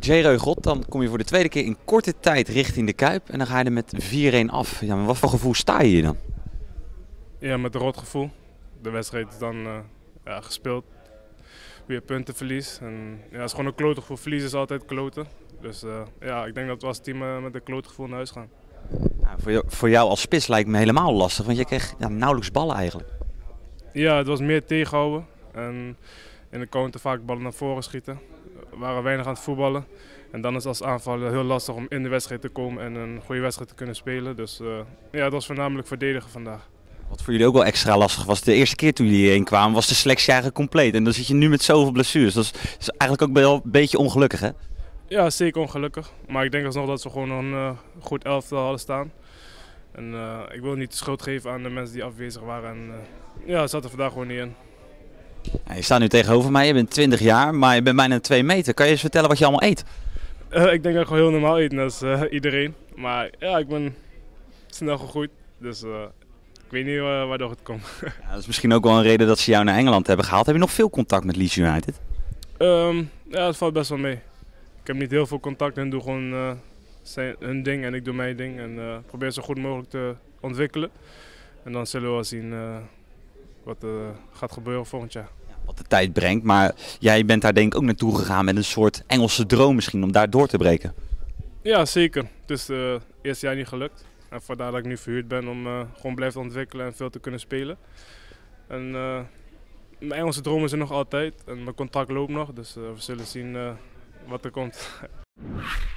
Jay Reugot, dan kom je voor de tweede keer in korte tijd richting de Kuip en dan ga je er met 4-1 af. Ja, maar wat voor gevoel sta je hier dan? Ja, met een rot gevoel. De wedstrijd is dan gespeeld. Weer puntenverlies. En, ja, het is gewoon een klote gevoel. Verlies is altijd kloten. Dus ik denk dat we als team met een klote gevoel naar huis gaan. Ja, voor jou als spits lijkt me helemaal lastig, want je kreeg nauwelijks ballen eigenlijk. Ja, het was meer tegenhouden. En in de counter vaak ballen naar voren schieten. We waren weinig aan het voetballen. En dan is het als aanvaller heel lastig om in de wedstrijd te komen en een goede wedstrijd te kunnen spelen. Dus het was voornamelijk verdedigen vandaag. Wat voor jullie ook wel extra lastig was, de eerste keer toen jullie hierheen kwamen was de selectie eigenlijk compleet. En dan zit je nu met zoveel blessures. Dat is eigenlijk ook wel een beetje ongelukkig, hè? Ja, zeker ongelukkig. Maar ik denk alsnog dat we gewoon een goed elftal hadden staan. En ik wil niet de schuld geven aan de mensen die afwezig waren. En het zat er vandaag gewoon niet in. Ja, je staat nu tegenover mij, je bent 20 jaar, maar je bent bijna 2 meter. Kan je eens vertellen wat je allemaal eet? Ik denk dat ik gewoon heel normaal eet, net als iedereen. Maar ja, ik ben snel gegroeid. Dus ik weet niet waardoor het komt. Ja, dat is misschien ook wel een reden dat ze jou naar Engeland hebben gehaald. Heb je nog veel contact met Leeds United? Ja, het valt best wel mee. Ik heb niet heel veel contact en doe gewoon hun ding en ik doe mijn ding. En probeer zo goed mogelijk te ontwikkelen. En dan zullen we wel zien wat gaat gebeuren volgend jaar. Ja, wat de tijd brengt, maar jij bent daar denk ik ook naartoe gegaan met een soort Engelse droom misschien om daar door te breken. Ja, zeker. Het is het eerste jaar niet gelukt. En vandaar dat ik nu verhuurd ben om gewoon blijven ontwikkelen en veel te kunnen spelen. En mijn Engelse droom is er nog altijd en mijn contract loopt nog. Dus we zullen zien wat er komt.